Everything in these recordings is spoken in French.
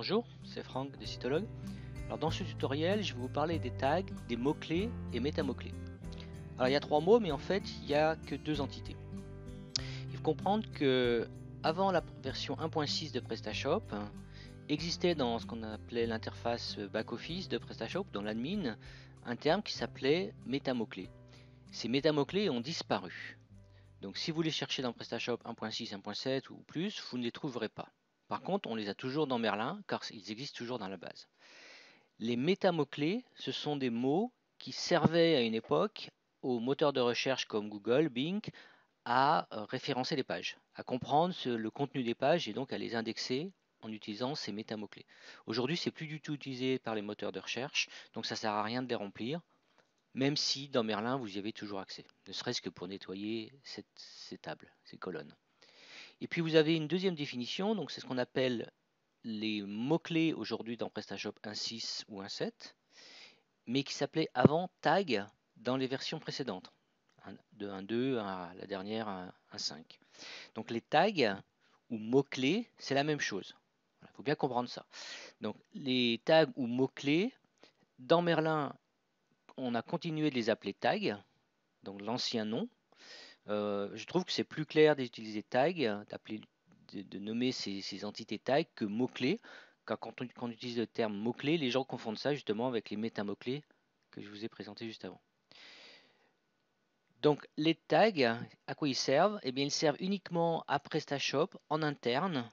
Bonjour, c'est Franck de Cytologue. Alors dans ce tutoriel, je vais vous parler des tags, des mots-clés et métamots-clés. Alors il y a trois mots, mais en fait il n'y a que deux entités. Il faut comprendre que avant la version 1.6 de PrestaShop, existait dans ce qu'on appelait l'interface back-office de PrestaShop, dans l'admin, un terme qui s'appelait métamots-clés. Ces métamots-clés ont disparu. Donc si vous les cherchez dans PrestaShop 1.6, 1.7 ou plus, vous ne les trouverez pas. Par contre, on les a toujours dans Merlin, car ils existent toujours dans la base. Les métamots-clés, ce sont des mots qui servaient à une époque aux moteurs de recherche comme Google, Bing, à référencer les pages, à comprendre le contenu des pages et donc à les indexer en utilisant ces métamots-clés. Aujourd'hui, c'est plus du tout utilisé par les moteurs de recherche, donc ça ne sert à rien de les remplir, même si dans Merlin, vous y avez toujours accès, ne serait-ce que pour nettoyer ces tables, ces colonnes. Et puis vous avez une deuxième définition, donc c'est ce qu'on appelle les mots-clés aujourd'hui dans PrestaShop 1.6 ou 1.7, mais qui s'appelait avant tag dans les versions précédentes, de 1.2 à la dernière 1.5. Donc les tags ou mots-clés, c'est la même chose. Il faut bien comprendre ça. Donc les tags ou mots-clés, dans Merlin, on a continué de les appeler tags, donc l'ancien nom. Je trouve que c'est plus clair d'utiliser tag, de nommer ces entités tag que mots-clés. Car quand on utilise le terme mots-clés, les gens confondent ça justement avec les métamots-clés que je vous ai présentés juste avant. Donc les tags, à quoi ils servent? Eh bien, ils servent uniquement à PrestaShop en interne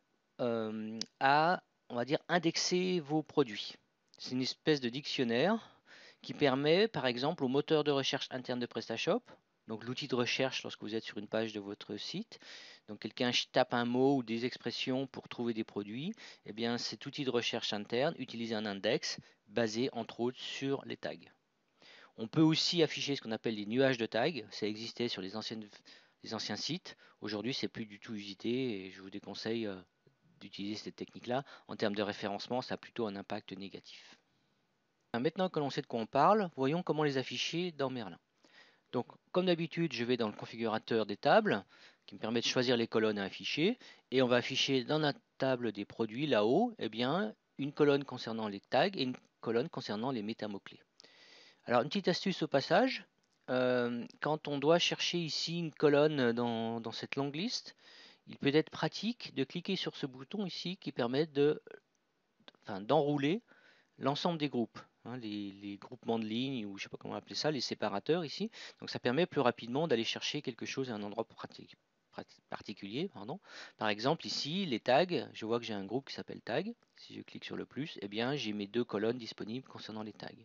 à, on va dire, indexer vos produits. C'est une espèce de dictionnaire qui permet, par exemple, au moteur de recherche interne de PrestaShop, donc l'outil de recherche lorsque vous êtes sur une page de votre site, donc quelqu'un tape un mot ou des expressions pour trouver des produits, eh bien cet outil de recherche interne utilise un index basé entre autres sur les tags. On peut aussi afficher ce qu'on appelle les nuages de tags, ça existait sur les anciens sites, aujourd'hui c'est plus du tout usité et je vous déconseille d'utiliser cette technique-là. En termes de référencement, ça a plutôt un impact négatif. Maintenant que l'on sait de quoi on parle, voyons comment les afficher dans Merlin. Donc, comme d'habitude, je vais dans le configurateur des tables, qui me permet de choisir les colonnes à afficher, et on va afficher dans la table des produits, là-haut, eh bien, une colonne concernant les tags et une colonne concernant les métamots-clés. Alors, une petite astuce au passage, quand on doit chercher ici une colonne dans cette longue liste, il peut être pratique de cliquer sur ce bouton ici qui permet d'enrouler l'ensemble des groupes, les groupements de lignes, ou je ne sais pas comment appeler ça, les séparateurs ici. Donc ça permet plus rapidement d'aller chercher quelque chose à un endroit particulier. Par exemple ici, les tags, je vois que j'ai un groupe qui s'appelle tag. Si je clique sur le plus, eh bien j'ai mes deux colonnes disponibles concernant les tags.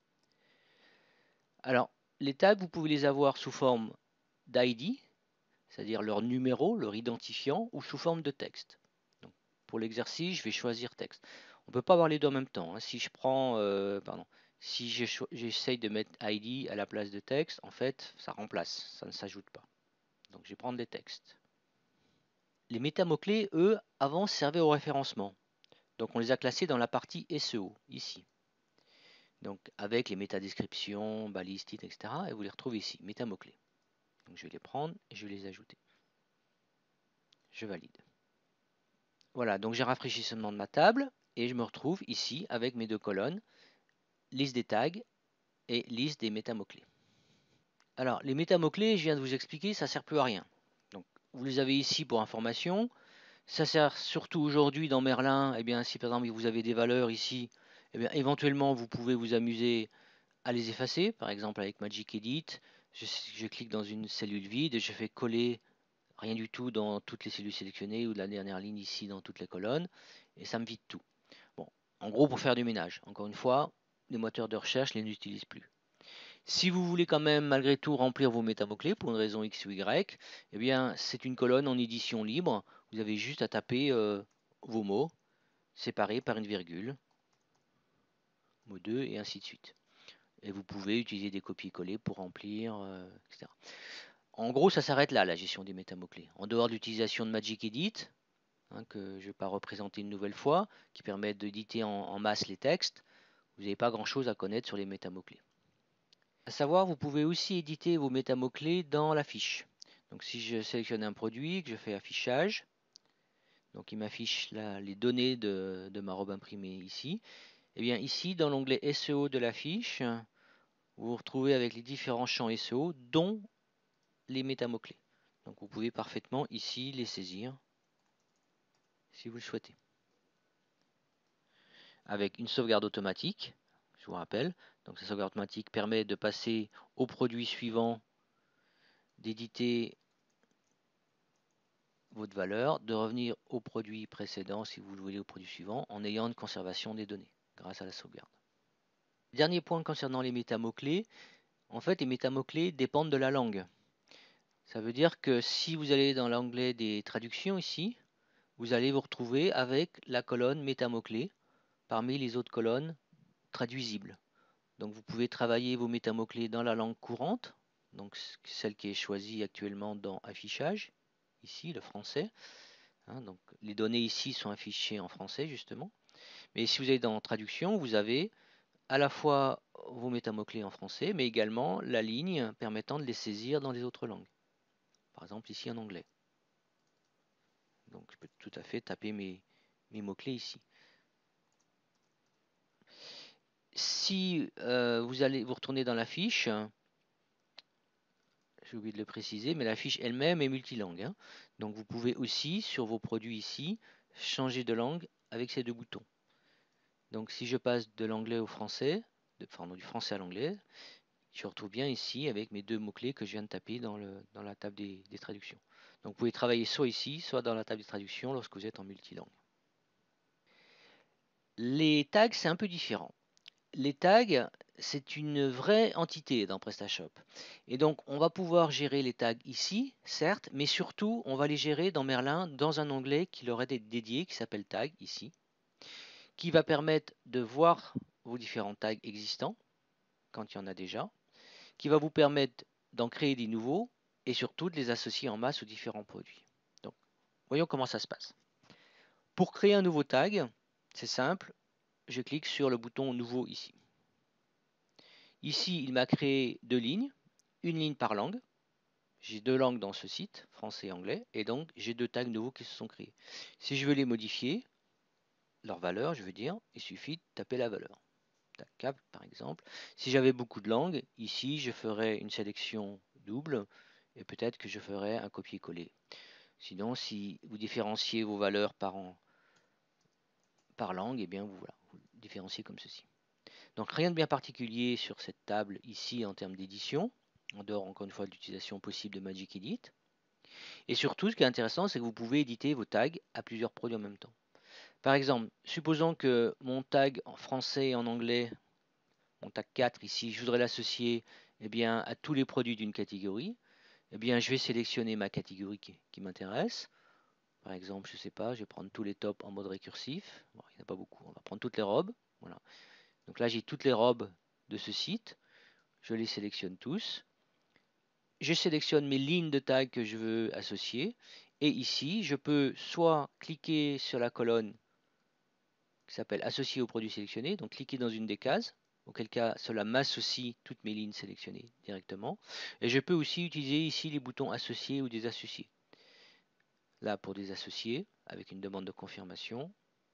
Alors, les tags, vous pouvez les avoir sous forme d'ID, c'est-à-dire leur numéro, leur identifiant, ou sous forme de texte. Donc, pour l'exercice, je vais choisir texte. On ne peut pas avoir les deux en même temps. Si je prends, si j'essaye de mettre ID à la place de texte, en fait, ça remplace, ça ne s'ajoute pas. Donc, je vais prendre des textes. Les métamots-clés, eux, avant servaient au référencement. Donc, on les a classés dans la partie SEO, ici. Donc, avec les métadescriptions, balises, titres, etc. Et vous les retrouvez ici, métamots-clés. Donc, je vais les prendre et je vais les ajouter. Je valide. Voilà, donc j'ai rafraîchissement de ma table et je me retrouve ici avec mes deux colonnes, liste des tags et liste des métamots-clés. Alors, les métamots-clés, je viens de vous expliquer, ça ne sert plus à rien. Donc, vous les avez ici pour information. Ça sert surtout aujourd'hui dans Merlin, eh bien, si par exemple vous avez des valeurs ici, eh bien, éventuellement vous pouvez vous amuser à les effacer, par exemple avec Magic Edit. Je clique dans une cellule vide et je fais coller rien du tout dans toutes les cellules sélectionnées ou de la dernière ligne ici dans toutes les colonnes et ça me vide tout. Bon, en gros pour faire du ménage. Encore une fois, les moteurs de recherche ne les utilisent plus. Si vous voulez quand même malgré tout remplir vos métamots-clés pour une raison X ou Y, eh bien c'est une colonne en édition libre. Vous avez juste à taper vos mots séparés par une virgule, mot 2 et ainsi de suite. Et vous pouvez utiliser des copier-coller pour remplir, etc. En gros, ça s'arrête là, la gestion des métamots-clés. En dehors de l'utilisation de Magic Edit, que je ne vais pas représenter une nouvelle fois, qui permet d'éditer en masse les textes, vous n'avez pas grand-chose à connaître sur les métamots-clés. À savoir, vous pouvez aussi éditer vos métamots-clés dans la fiche. Donc si je sélectionne un produit, que je fais affichage, Donc il m'affiche les données de ma robe imprimée ici. Et bien ici, dans l'onglet SEO de la fiche, vous vous retrouvez avec les différents champs SEO, dont les métamots-clés. Donc vous pouvez parfaitement ici les saisir, si vous le souhaitez. Avec une sauvegarde automatique, je vous rappelle. Donc cette sauvegarde automatique permet de passer au produit suivant, d'éditer votre valeur, de revenir au produit précédent si vous le voulez au produit suivant, en ayant une conservation des données grâce à la sauvegarde. Dernier point concernant les métamots-clés. En fait, les métamots-clés dépendent de la langue. Ça veut dire que si vous allez dans l'onglet des traductions ici, vous allez vous retrouver avec la colonne métamots-clés parmi les autres colonnes traduisibles. Donc vous pouvez travailler vos métamots-clés dans la langue courante, donc celle qui est choisie actuellement dans affichage, ici le français. Donc les données ici sont affichées en français justement. Mais si vous allez dans traduction, vous avez à la fois vos métamots-clés en français, mais également la ligne permettant de les saisir dans les autres langues. Par exemple ici en anglais. Donc je peux tout à fait taper mes mots-clés ici. Si vous retournez dans la fiche, j'ai oublié de le préciser, mais la fiche elle-même est multilangue. Donc vous pouvez aussi, sur vos produits ici, changer de langue avec ces deux boutons. Donc si je passe de l'anglais au français, du français à l'anglais, je retrouve bien ici avec mes deux mots-clés que je viens de taper dans la table des traductions. Donc vous pouvez travailler soit ici, soit dans la table des traductions lorsque vous êtes en multilangue. Les tags, c'est un peu différent. Les tags, c'est une vraie entité dans PrestaShop. Et donc, on va pouvoir gérer les tags ici, certes, mais surtout, on va les gérer dans Merlin dans un onglet qui leur est dédié, qui s'appelle Tag, ici, qui va permettre de voir vos différents tags existants, quand il y en a déjà, qui va vous permettre d'en créer des nouveaux, et surtout de les associer en masse aux différents produits. Donc, voyons comment ça se passe. Pour créer un nouveau tag, c'est simple, je clique sur le bouton Nouveau ici. Ici, il m'a créé deux lignes, une ligne par langue. J'ai deux langues dans ce site, français et anglais, et donc j'ai deux tags nouveaux qui se sont créés. Si je veux les modifier, leur valeur, je veux dire, il suffit de taper la valeur. Tag cap, par exemple. Si j'avais beaucoup de langues, ici, je ferais une sélection double, et peut-être que je ferais un copier-coller. Sinon, si vous différenciez vos valeurs par langue, eh bien, vous différenciez comme ceci. Donc rien de bien particulier sur cette table ici en termes d'édition, en dehors encore une fois de l'utilisation possible de Magic Edit. Et surtout, ce qui est intéressant, c'est que vous pouvez éditer vos tags à plusieurs produits en même temps. Par exemple, supposons que mon tag en français et en anglais, mon tag 4 ici, je voudrais l'associer à tous les produits d'une catégorie. Je vais sélectionner ma catégorie qui m'intéresse. Par exemple, je ne sais pas, je vais prendre tous les tops en mode récursif. Bon, il n'y en a pas beaucoup, on va prendre toutes les robes. Voilà. Donc là, j'ai toutes les robes de ce site. Je les sélectionne tous. Je sélectionne mes lignes de tag que je veux associer. Et ici, je peux soit cliquer sur la colonne qui s'appelle Associer au produit sélectionné, donc cliquer dans une des cases, auquel cas cela m'associe toutes mes lignes sélectionnées directement. Et je peux aussi utiliser ici les boutons Associer ou Désassocier. Là pour désassocier, avec une demande de confirmation.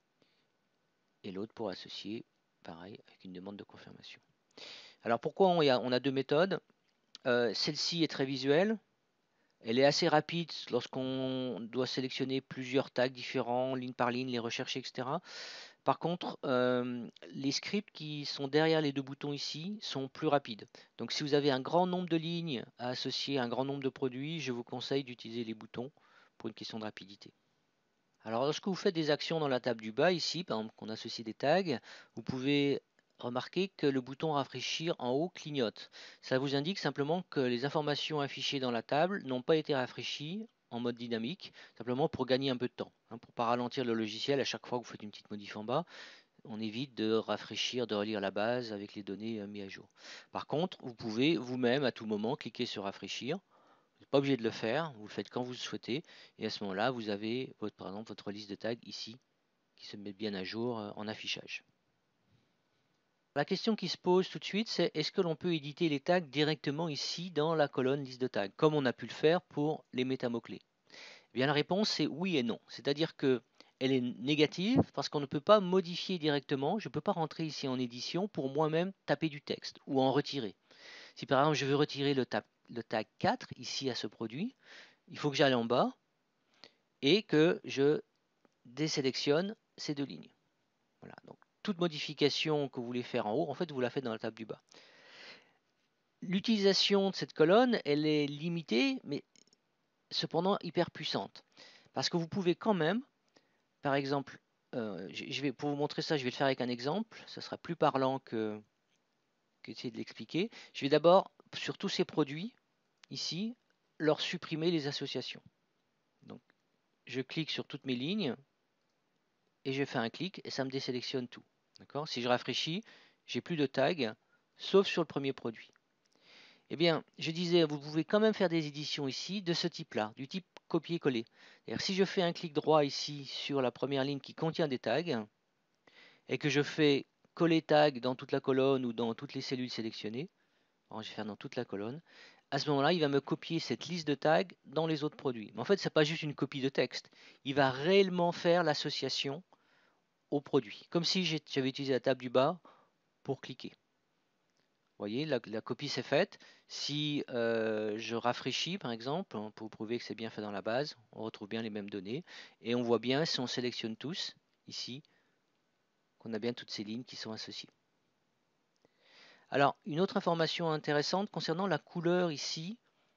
Et l'autre pour associer, pareil, avec une demande de confirmation. Alors pourquoi on a deux méthodes? Celle-ci est très visuelle. Elle est assez rapide lorsqu'on doit sélectionner plusieurs tags différents, ligne par ligne, les rechercher, etc. Par contre, les scripts qui sont derrière les deux boutons ici sont plus rapides. Donc si vous avez un grand nombre de lignes à associer à un grand nombre de produits, je vous conseille d'utiliser les boutons pour une question de rapidité. Alors lorsque vous faites des actions dans la table du bas ici, par exemple qu'on associe des tags, vous pouvez remarquez que le bouton rafraîchir en haut clignote. Ça vous indique simplement que les informations affichées dans la table n'ont pas été rafraîchies en mode dynamique, simplement pour gagner un peu de temps, pour ne pas ralentir le logiciel à chaque fois que vous faites une petite modif en bas. On évite de rafraîchir, de relire la base avec les données mises à jour. Par contre, vous pouvez vous-même à tout moment cliquer sur rafraîchir. Vous n'êtes pas obligé de le faire, vous le faites quand vous le souhaitez, et à ce moment-là, vous avez par exemple votre liste de tags ici qui se met bien à jour en affichage. La question qui se pose tout de suite, c'est est-ce que l'on peut éditer les tags directement ici dans la colonne liste de tags, comme on a pu le faire pour les métamots-clés? Eh bien, la réponse est oui et non. C'est-à-dire que elle est négative parce qu'on ne peut pas modifier directement. Je ne peux pas rentrer ici en édition pour moi-même taper du texte ou en retirer. Si par exemple je veux retirer le tag 4 ici à ce produit, il faut que j'aille en bas et que je désélectionne ces deux lignes. Voilà, donc toute modification que vous voulez faire en haut, en fait vous la faites dans la table du bas. L'utilisation de cette colonne, elle est limitée, mais cependant hyper puissante. Parce que vous pouvez quand même, par exemple, pour vous montrer ça, je vais le faire avec un exemple, ça sera plus parlant que essayer de l'expliquer. Je vais d'abord, sur tous ces produits, ici, leur supprimer les associations. Donc, je clique sur toutes mes lignes, et je fais un clic, et ça me désélectionne tout. D'accord? Si je rafraîchis, j'ai plus de tag, sauf sur le premier produit. Eh bien, je disais, vous pouvez quand même faire des éditions ici de ce type-là, du type copier-coller. Si je fais un clic droit ici sur la première ligne qui contient des tags, et que je fais coller tag dans toute la colonne ou dans toutes les cellules sélectionnées, alors je vais faire dans toute la colonne, à ce moment-là, il va me copier cette liste de tags dans les autres produits. Mais en fait, ce n'est pas juste une copie de texte. Il va réellement faire l'association au produit, comme si j'avais utilisé la table du bas pour cliquer. Vous voyez, la copie s'est faite. Si je rafraîchis, par exemple, pour prouver que c'est bien fait dans la base, on retrouve bien les mêmes données. Et on voit bien, si on sélectionne tous, ici, qu'on a bien toutes ces lignes qui sont associées. Alors, une autre information intéressante concernant la couleur ici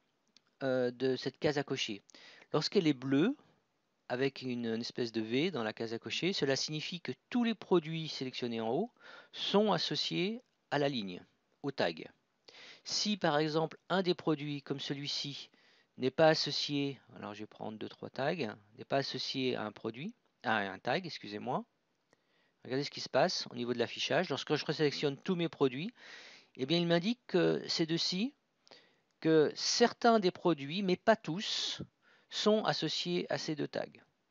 de cette case à cocher. Lorsqu'elle est bleue, avec une espèce de V dans la case à cocher, cela signifie que tous les produits sélectionnés en haut sont associés à la ligne, au tag. Si par exemple un des produits comme celui-ci n'est pas associé, alors je vais prendre 2-3 tags, n'est pas associé à un produit, à un tag, excusez-moi, regardez ce qui se passe au niveau de l'affichage. Lorsque je resélectionne tous mes produits, eh bien il m'indique que ces deux-ci, que certains des produits, mais pas tous, sont associés à ces deux tags.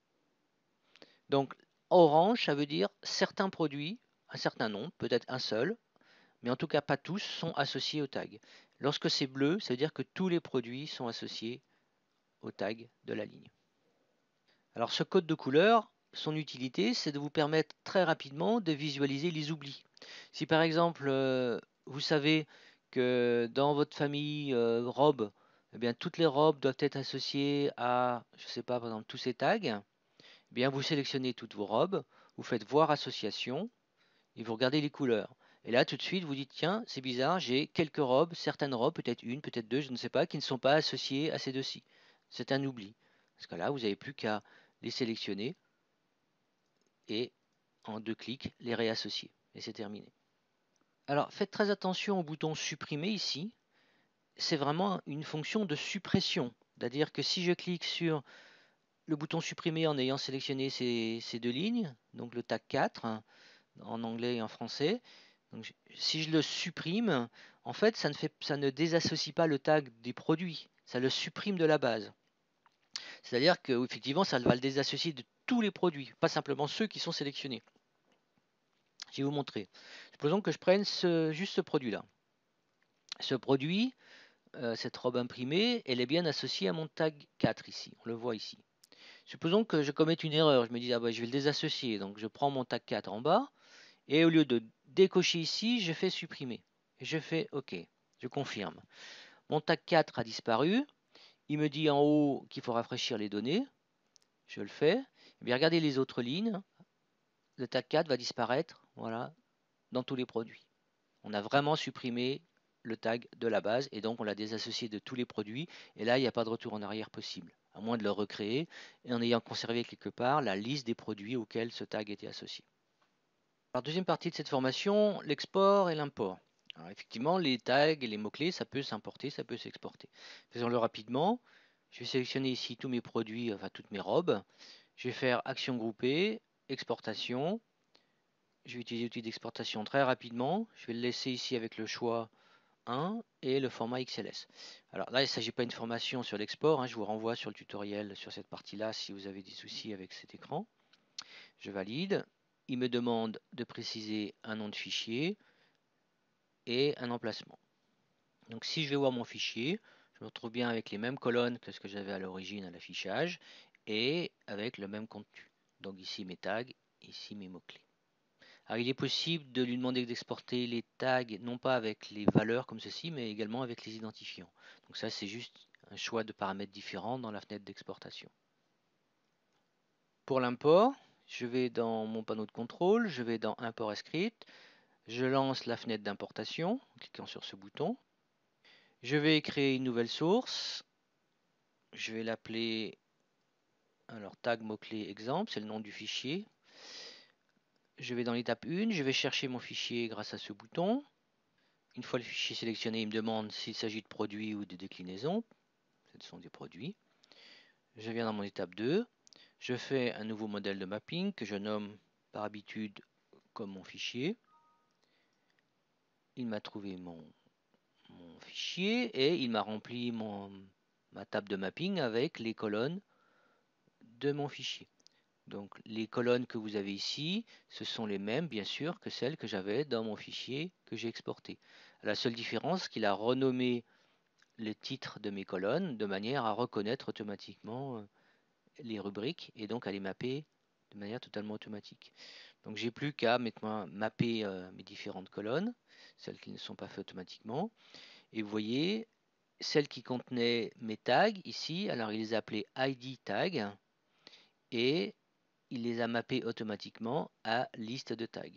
Donc orange, ça veut dire certains produits, un certain nombre, peut-être un seul, mais en tout cas pas tous, sont associés au tag. Lorsque c'est bleu, ça veut dire que tous les produits sont associés au tag de la ligne. Alors ce code de couleur, son utilité, c'est de vous permettre très rapidement de visualiser les oublis. Si par exemple, vous savez que dans votre famille robe, eh bien, toutes les robes doivent être associées à, je ne sais pas, par exemple, tous ces tags, eh bien, vous sélectionnez toutes vos robes, vous faites voir association, et vous regardez les couleurs. Et là, tout de suite, vous dites, tiens, c'est bizarre, j'ai quelques robes, certaines robes, peut-être une, peut-être deux, je ne sais pas, qui ne sont pas associées à ces deux-ci. C'est un oubli. Parce que là, vous n'avez plus qu'à les sélectionner et en 2 clics, les réassocier. Et c'est terminé. Alors, faites très attention au bouton supprimer ici. C'est vraiment une fonction de suppression. C'est-à-dire que si je clique sur le bouton supprimer en ayant sélectionné ces deux lignes, donc le tag 4, hein, en anglais et en français, donc, si je le supprime, en fait, ça ne désassocie pas le tag des produits, ça le supprime de la base. C'est-à-dire que effectivement, ça va le désassocier de tous les produits, pas simplement ceux qui sont sélectionnés. Je vais vous montrer. Supposons que je prenne juste ce produit-là. Ce produit, cette robe imprimée, elle est bien associée à mon tag 4 ici. On le voit ici. Supposons que je commette une erreur. Je me dis, ah bah, je vais le désassocier. Donc je prends mon tag 4 en bas. Et au lieu de décocher ici, je fais supprimer. Et je fais OK. Je confirme. Mon tag 4 a disparu. Il me dit en haut qu'il faut rafraîchir les données. Je le fais. Et bien regardez les autres lignes. Le tag 4 va disparaître, voilà, dans tous les produits. On a vraiment supprimé le tag de la base et donc on l'a désassocié de tous les produits. Et là, il n'y a pas de retour en arrière possible, à moins de le recréer et en ayant conservé quelque part la liste des produits auxquels ce tag était associé. Alors, deuxième partie de cette formation, l'export et l'import. Alors, effectivement, les tags et les mots-clés, ça peut s'importer, ça peut s'exporter. Faisons-le rapidement. Je vais sélectionner ici tous mes produits, enfin toutes mes robes. Je vais faire action groupée, exportation. Je vais utiliser l'outil d'exportation très rapidement. Je vais le laisser ici avec le choix 1 et le format XLS. Alors là, il ne s'agit pas d'une formation sur l'export. Hein. Je vous renvoie sur le tutoriel sur cette partie-là si vous avez des soucis avec cet écran. Je valide. Il me demande de préciser un nom de fichier et un emplacement. Donc si je vais voir mon fichier, je me retrouve bien avec les mêmes colonnes que ce que j'avais à l'origine à l'affichage et avec le même contenu. Donc ici mes tags, ici mes mots-clés. Alors il est possible de lui demander d'exporter les tags non pas avec les valeurs comme ceci, mais également avec les identifiants. Donc ça c'est juste un choix de paramètres différents dans la fenêtre d'exportation. Pour l'import, je vais dans mon panneau de contrôle, je vais dans Import Script, je lance la fenêtre d'importation en cliquant sur ce bouton. Je vais créer une nouvelle source. Je vais l'appeler tag mot-clé exemple, c'est le nom du fichier. Je vais dans l'étape 1, je vais chercher mon fichier grâce à ce bouton. Une fois le fichier sélectionné, il me demande s'il s'agit de produits ou de déclinaisons. Ce sont des produits. Je viens dans mon étape 2. Je fais un nouveau modèle de mapping que je nomme par habitude comme mon fichier. Il m'a trouvé mon fichier et il m'a rempli ma table de mapping avec les colonnes de mon fichier. Donc les colonnes que vous avez ici, ce sont les mêmes bien sûr que celles que j'avais dans mon fichier que j'ai exporté. La seule différence, c'est qu'il a renommé le titre de mes colonnes de manière à reconnaître automatiquement les rubriques et donc à les mapper de manière totalement automatique. Donc j'ai plus qu'à mapper mes différentes colonnes, celles qui ne sont pas faites automatiquement. Et vous voyez, celles qui contenaient mes tags ici, alors il les a appelés ID tag et il les a mappés automatiquement à liste de tags.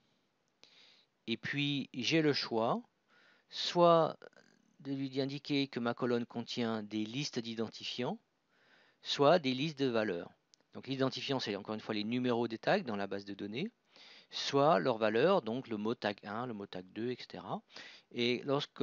Et puis j'ai le choix, soit de lui indiquer que ma colonne contient des listes d'identifiants, soit des listes de valeurs. Donc l'identifiant, c'est encore une fois les numéros des tags dans la base de données, soit leurs valeurs, donc le mot tag 1, le mot tag 2, etc. Et lorsque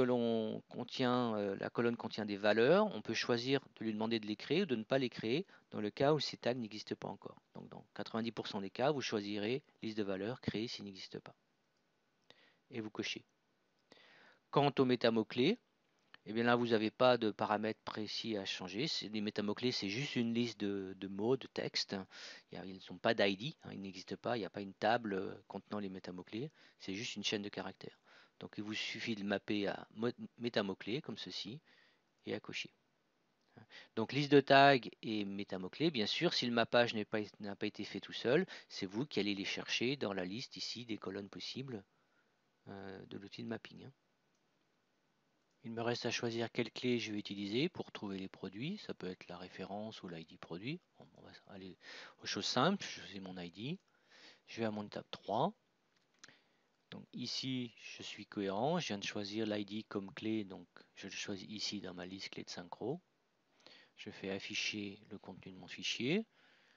la colonne contient des valeurs, on peut choisir de lui demander de les créer ou de ne pas les créer dans le cas où ces tags n'existent pas encore. Donc dans 90% des cas, vous choisirez liste de valeurs créée s'il n'existe pas. Et vous cochez. Quant aux métamots-clés, et bien là, vous n'avez pas de paramètres précis à changer. Les métamots-clés, c'est juste une liste de mots, de textes. Ils ne sont pas d'ID, ils n'existent pas. Il n'y a pas une table contenant les métamots-clés. C'est juste une chaîne de caractères. Donc il vous suffit de le mapper à métamots-clés, comme ceci, et à cocher. Donc liste de tags et métamots-clés, bien sûr, si le mappage n'a pas été fait tout seul, c'est vous qui allez les chercher dans la liste ici des colonnes possibles de l'outil de mapping. Il me reste à choisir quelle clé je vais utiliser pour trouver les produits. Ça peut être la référence ou l'ID produit. Bon, on va aller aux choses simples. Je choisis mon ID. Je vais à mon étape 3. Donc ici, je suis cohérent. Je viens de choisir l'ID comme clé. Donc je le choisis ici dans ma liste clé de synchro. Je fais afficher le contenu de mon fichier.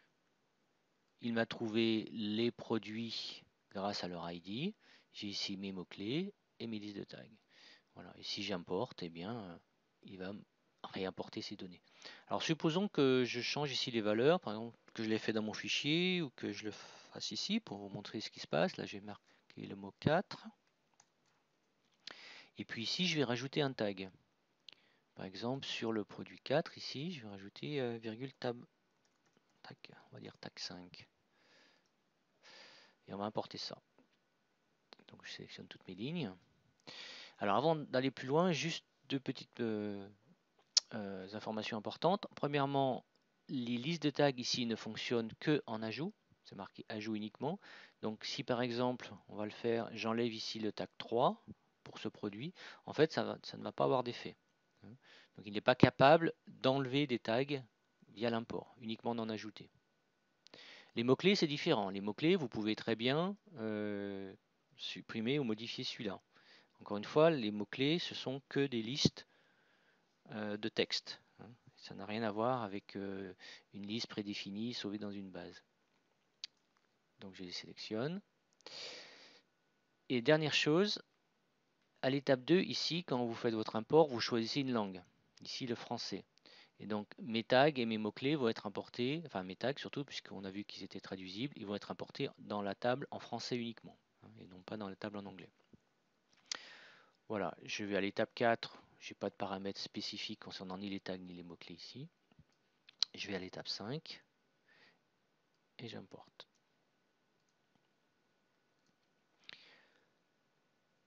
Il m'a trouvé les produits grâce à leur ID. J'ai ici mes mots-clés et mes listes de tags. Voilà. Et si j'importe, eh bien, il va réimporter ces données. Alors supposons que je change ici les valeurs, par exemple que je l'ai fait dans mon fichier ou que je le fasse ici pour vous montrer ce qui se passe. Là j'ai marqué le mot 4. Et puis ici je vais rajouter un tag. Par exemple sur le produit 4 ici je vais rajouter virgule tab, on va dire tag 5. Et on va importer ça. Donc je sélectionne toutes mes lignes. Alors avant d'aller plus loin, juste deux petites informations importantes. Premièrement, les listes de tags ici ne fonctionnent que en ajout. C'est marqué ajout uniquement. Donc si par exemple, on va le faire, j'enlève ici le tag 3 pour ce produit, en fait ça ne va pas avoir d'effet. Donc il n'est pas capable d'enlever des tags via l'import, uniquement d'en ajouter. Les mots-clés c'est différent. Les mots-clés vous pouvez très bien supprimer ou modifier celui-là. Encore une fois, les mots-clés ce sont que des listes de texte. Ça n'a rien à voir avec une liste prédéfinie sauvée dans une base. Donc je les sélectionne. Et dernière chose, à l'étape 2, ici, quand vous faites votre import, vous choisissez une langue. Ici, le français. Et donc mes tags et mes mots-clés vont être importés, enfin mes tags surtout, puisqu'on a vu qu'ils étaient traduisibles, ils vont être importés dans la table en français uniquement, et non pas dans la table en anglais. Voilà, je vais à l'étape 4, je n'ai pas de paramètres spécifiques concernant ni les tags ni les mots-clés ici. Je vais à l'étape 5 et j'importe.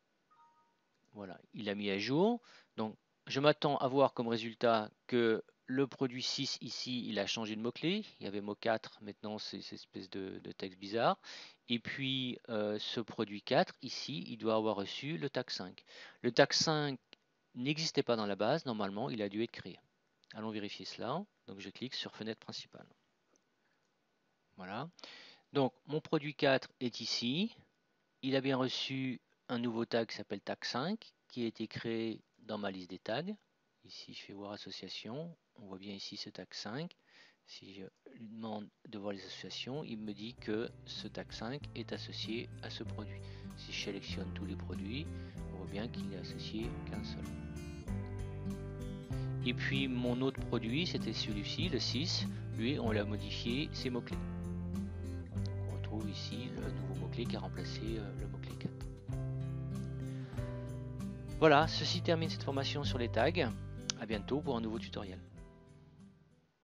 Voilà, il a mis à jour. Donc, je m'attends à voir comme résultat que le produit 6 ici, il a changé de mot-clé. Il y avait mot 4, maintenant c'est cette espèce de texte bizarre. Et puis ce produit 4 ici, il doit avoir reçu le tag 5. Le tag 5 n'existait pas dans la base, normalement il a dû être créé. Allons vérifier cela. Donc je clique sur fenêtre principale. Voilà. Donc mon produit 4 est ici. Il a bien reçu un nouveau tag qui s'appelle tag 5, qui a été créé dans ma liste des tags. Ici je fais voir association. On voit bien ici ce tag 5. Si je lui demande de voir les associations, il me dit que ce tag 5 est associé à ce produit. Si je sélectionne tous les produits, on voit bien qu'il n'est associé qu'un seul. Et puis mon autre produit, c'était celui-ci, le 6. Lui, on l'a modifié, ses mots-clés. On retrouve ici le nouveau mot-clé qui a remplacé le mot-clé 4. Voilà, ceci termine cette formation sur les tags. À bientôt pour un nouveau tutoriel.